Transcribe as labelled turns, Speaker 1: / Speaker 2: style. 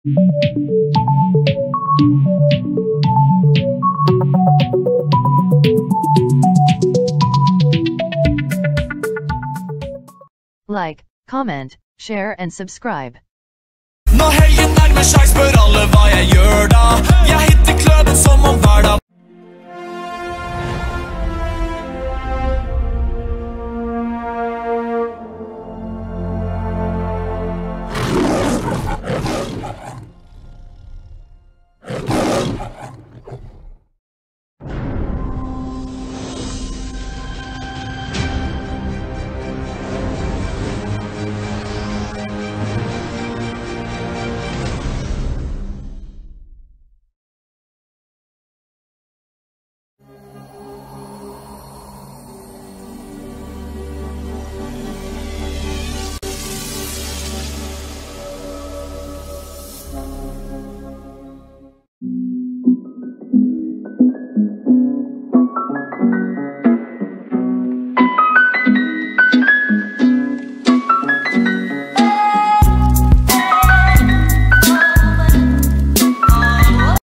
Speaker 1: Like, comment, share and subscribe.
Speaker 2: Nå helgen nærmer seg, spør alle hva jeg gjør da. Jeg